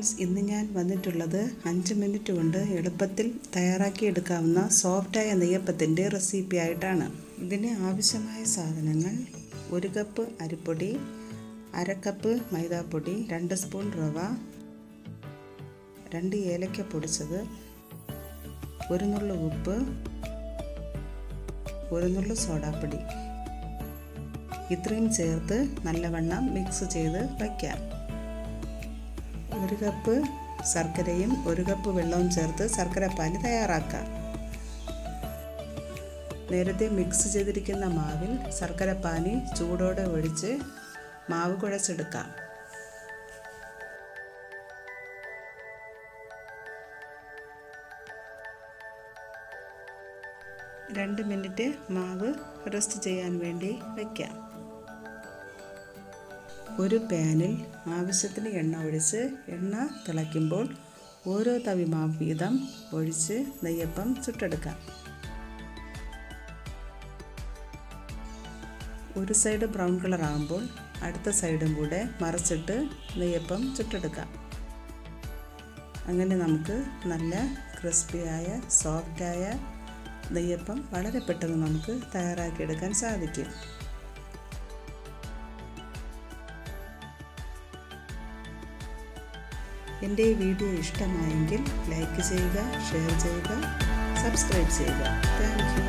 Friends, ഇന്ന് ഞാൻ വന്നിട്ടുള്ളത് 5 മിനിറ്റ് കൊണ്ട് എളുപ്പത്തിൽ തയ്യാറാക്കിയെടുക്കാവുന്ന സോഫ്റ്റായ നെയ്യപ്പത്തിൻ്റെ റെസിപ്പി ആയിട്ടാണ്. ഇതിന് ആവശ്യമായ സാധനങ്ങൾ: 1 കപ്പ് അരിപ്പൊടി, 1/2 കപ്പ് മൈദാപ്പൊടി, 2 സ്പൂൺ റവ, 2 ഏലക്ക പൊടിച്ചത്, 1 നുള്ളു ഉപ്പ്, 1 നുള്ളു സോഡാപ്പൊടി. ഇത്രയും ചേർത്ത് നല്ലവണ്ണം മിക്സ് ചെയ്ത് വയ്ക്കാം. 1 കപ്പ് ശർക്കരയും 1 കപ്പ് വെള്ളവും ചേർത്ത് ശർക്കരപ്പാനി തയ്യാറാക്കാം. നേരത്തെ മിക്സ് ചെയ്തിരിക്കുന്ന മാവിൽ ശർക്കരപ്പാനി ചൂടോടെ ഒഴിച്ച് മാവ് കുഴച്ചെടുക്കാം. രണ്ട് മിനിറ്റ് മാവ് റെസ്റ്റ് ചെയ്യാൻ വേണ്ടി വയ്ക്കാം. ഒരു പാനിൽ ആവശ്യത്തിന് എണ്ണ ഒഴിച്ച് എണ്ണ തിളയ്ക്കുമ്പോൾ ഓരോ തവി മാവ് വീതം ഒഴിച്ച് നെയ്യപ്പം ചുട്ടെടുക്കാം. ഒരു സൈഡ് ബ്രൗൺ കളർ ആകുമ്പോൾ അടുത്ത സൈഡും കൂടെ മറിച്ചിട്ട് നെയ്യപ്പം ചുട്ടെടുക്കാം. അങ്ങനെ നമുക്ക് നല്ല ക്രിസ്പിയായ സോഫ്റ്റായ നെയ്യപ്പം വളരെ പെട്ടെന്ന് നമുക്ക് തയ്യാറാക്കിയെടുക്കാൻ സാധിക്കും. എൻ്റെ ഈ വീഡിയോ ഇഷ്ടമായെങ്കിൽ ലൈക്ക് ചെയ്യുക, ഷെയർ ചെയ്യുക, സബ്സ്ക്രൈബ് ചെയ്യുക. Thank U.